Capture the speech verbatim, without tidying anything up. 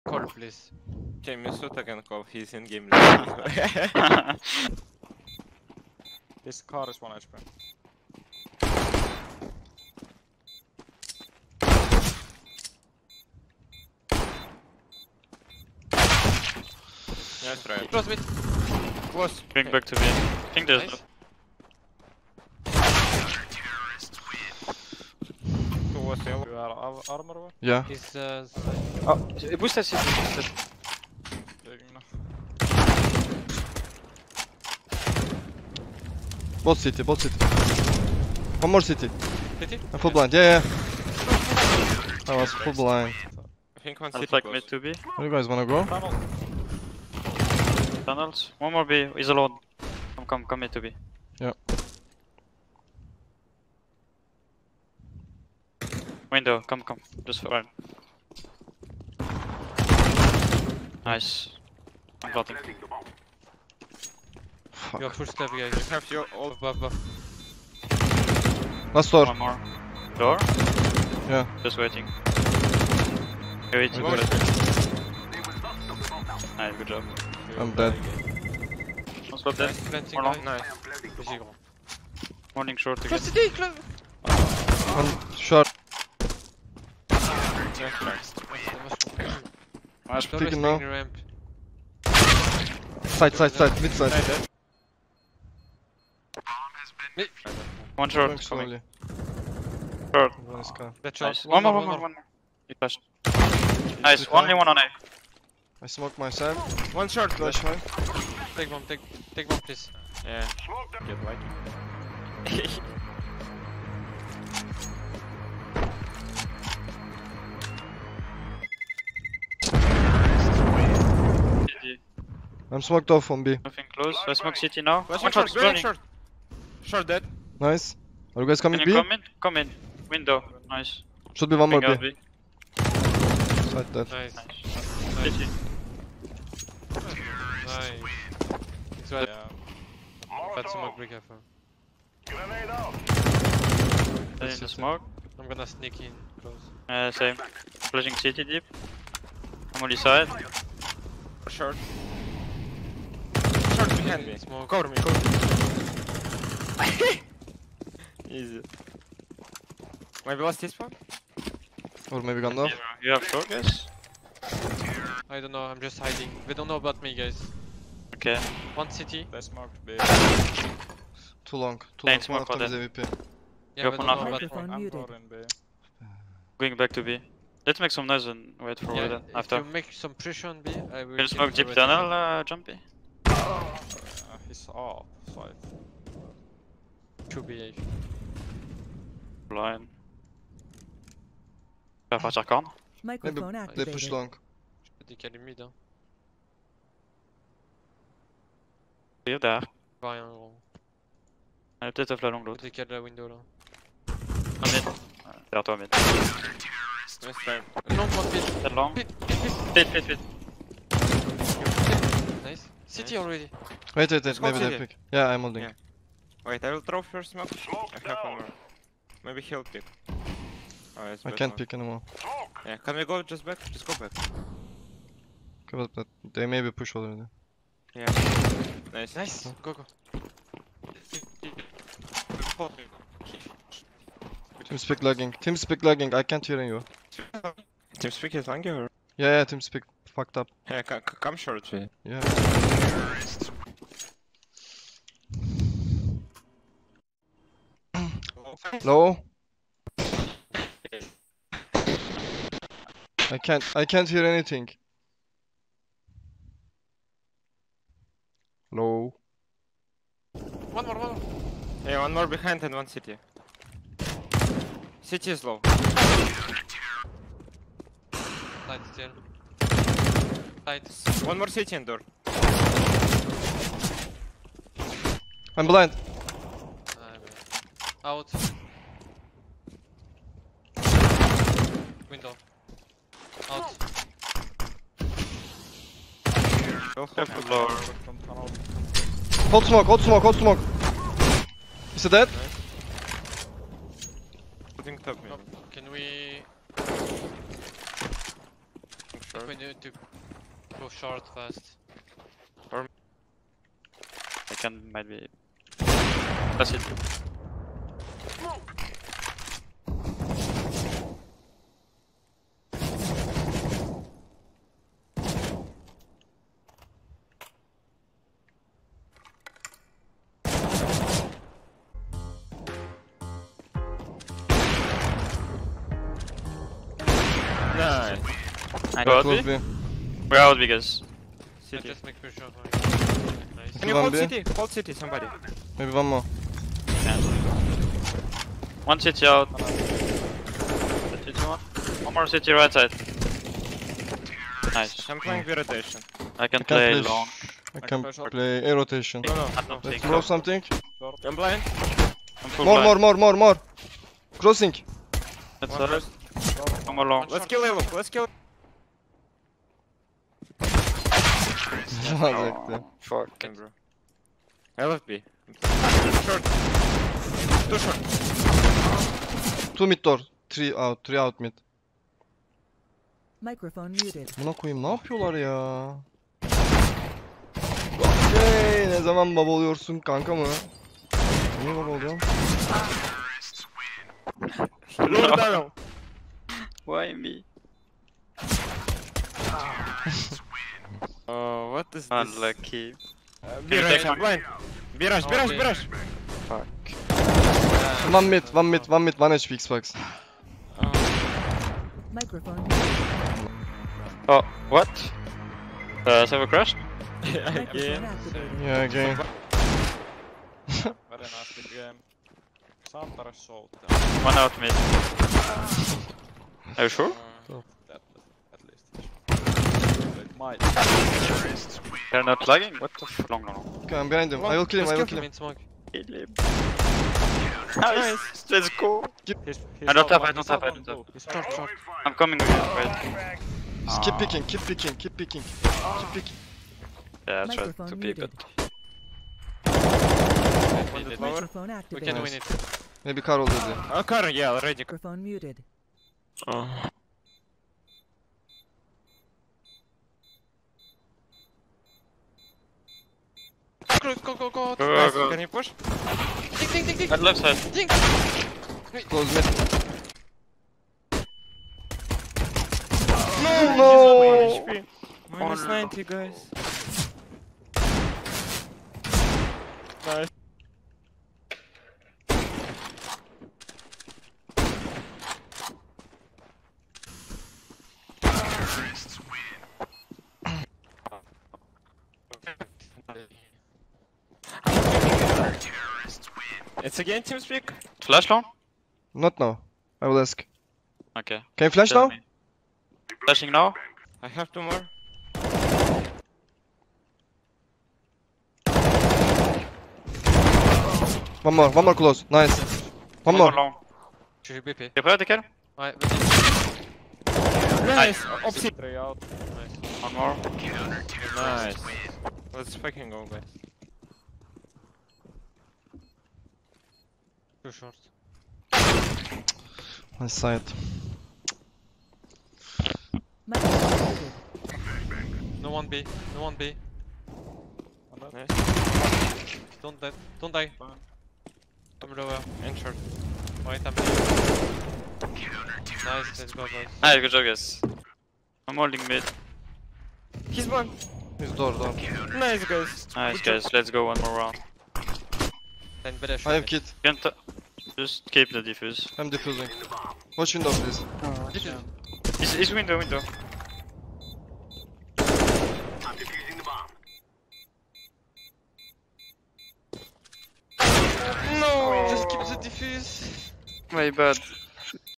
Call, please. Okay, Misuta can call, he's in game. This car is one H P. Nice try. Close mid. Close. Going back to B. I think there's Nice. Two was yellow. You are ar armor or? Yeah. He's uh. Oh, boosted city, boosted. Taking now. Both city, both city. One more city. City? I'm full blind. Yeah, yeah. I was full blind. I think one I'll city flag close. mid to B. Where you guys wanna go? Tunnel. Tunnels. One more B. He's alone. Come, come, come mid to B. Yeah. Window. Come, come. Just for run. Nice. I'm plotting. You're full step, guys. You have your all. Above, above. Last door. One more. Door? Yeah. Just waiting. You're waiting. Wait. Nice, good job. I'm dead. One spot dead. Planting, More long. guys. Nice. Easy, gros. Morning short again. Close city, close. One short. Nice try. Nice. Don't Taking risk now. the ramp. Side, side, side. Mid side. Side dead. One Going short. Coming. slowly. Short. One is car. That shot. Nice. One more, one more, one more. He flashed. Nice. Only one on A. I smoke my side. One short. Flash. Flash mine. Take bomb, take, take bomb, please. Yeah. Get white. City. I'm smoked off on B. Nothing close. I smoke city now. Flash One short. short. Very Burning. short. Short dead. Nice. Are you guys coming Can B? you come in? Come in. Window. Nice. Should be one more Ping B. out B. Side dead. Nice. Nice. City. Nice. It's right. Yeah. Bad smoke, be careful. Stay in the smoke. I'm gonna sneak in close. Uh, same. Flashing city deep. I'm only side. Short. Short behind me. Smoke. Cover me. Cover me. Easy. Maybe last this one? Or maybe Gandalf. You have short, guys? I don't know, I'm just hiding. They don't know about me, guys. Okay. One city. They smoked B. Too long. Too Thanks, long. One more of them for is A V P. Yeah, Go they for don't know nothing. about Microphone I'm muted. more in B. Going back to B. Let's make some noise and wait for Yeah, Widen if after. you make some pressure on B, I will Can you kill smoke the deep rest tunnel, of uh, Jumpy? Uh, he's off side. them. Two B A. Blind. Faire partir corne. Maybe Microphone they push activated. long. Je peux décaler mid, hein. Arrive derrière. Pas rien, gros. Elle est peut-être off la longue Je l'autre. décale la window là. Un mid. Ouais, derrière toi, mid. Nice try. Long, one pit. Peut-être long. Pit, pit, pit. Pit, pit, pit. Nice. City Nice. already. Wait, wait, wait. Smoke Maybe they city. pick. Yeah, I'm holding. Yeah. Wait, I will throw first smoke. I have one more. Maybe he'll pick. Oh, it's I bad can't one. pick anymore. Yeah, can we go just back? Just go back. Okay, but, but they maybe push already. Yeah. Nice. Nice. Go, go. TeamSpeak lagging. TeamSpeak lagging. I can't hear you. TeamSpeak is longer or? Yeah, yeah. TeamSpeak fucked up. Yeah, c- c- come short. Yeah. Yeah. Low. I can't. I can't hear anything. Low. One more, one more. Yeah, one more behind and one city. City is low. Side still. Side. One more city and door. I'm blind. I'm out. Window. Out. Go Careful, blower. From tunnel. Hold smoke. Hold smoke. Hold smoke. Is it dead? Putting top maybe. Can we... Short. We need to go short fast. I can maybe. That's it. Nice. I Go got close B. B. We're out because. I City. just make push off. Nice. Can you One hold B? city? Hold city, somebody. Maybe one more. One city out. City one. One more city right side. Nice. I'm playing the rotation. I can I can play play long. I I can can play short. play a rotation. No, no. I don't Let's think throw so. something. I'm blind. I'm full More, more, blind. more, more, more. Crossing. That's One all. first. One more long. Let's kill Elo. Let's kill. Zajekti. Fuck. Okay, bro. I left B. Short. Two short. Two mid door. Three out, three out mid. Microphone muted. Buna koyayım ne yapıyorlar ya? Okey, ne zaman baba oluyorsun kanka mı? Niye baba oluyorum? Lower tunnel. Why me? Oh, what is this? Unlucky. Uh, Can you B rush, take I'm one? blind. B rush, B rush, B Okay. rush. Fuck. One mid, one mid, one mid, one H P Xbox. Microphone muted. Oh, what? Uh, server crashed? Microphone Again. activated. Yeah, again. Very nice big game. Santara showed One out mid. Are you sure? them. That, at least. It might. They're not lagging? What the f- long, long, long. Okay, I'm behind him. I will kill him, I will kill him. In smoke. Kill him. Nice! Let's go! He's, he's I don't out have, one, I don't he's have, out I one don't too. He's short, short. I'm coming with you, wait. Just keep Ah. picking, keep picking, keep picking. Keep picking. Yeah, I tried Microphone to peek, but... muted. One is lower. Microphone We activated. can win it. Maybe Carol did it. Oh, car, yeah, already. Microphone muted. Oh. Go, go, go, go. Go, Nice. go, Can go. you push? Ding, ding, ding, ding. At left side. Ding. Close mid. No! No! H P. Minus Oh, no. ninety, guys. Nice. It's again TeamSpeak? Flash long? Not now. I will ask. Okay. Can you flash Tell now? me. Flashing now? I have two more. One more, one more close. Nice. One more. long. Je suis B P. T'es prêt, Decker? Ouais, vas-y. Nice! Opsi! Three out. One more. Nice. Let's fucking go, guys. Too short. Nice side. Microphone muted. No one B. No one B. Nice. Don't die. Don't die. I'm lower. And short. Right, I'm Nice, let's go, guys. Nice, good job, guys. I'm holding mid. He's one. He's door, door. Nice, guys. Nice, guys. Let's go one more round. Then better I have kit. Can't just keep the defuse. I'm defusing. Watch window, please. He's, he's window, window. No! Just keep the defuse. My bad.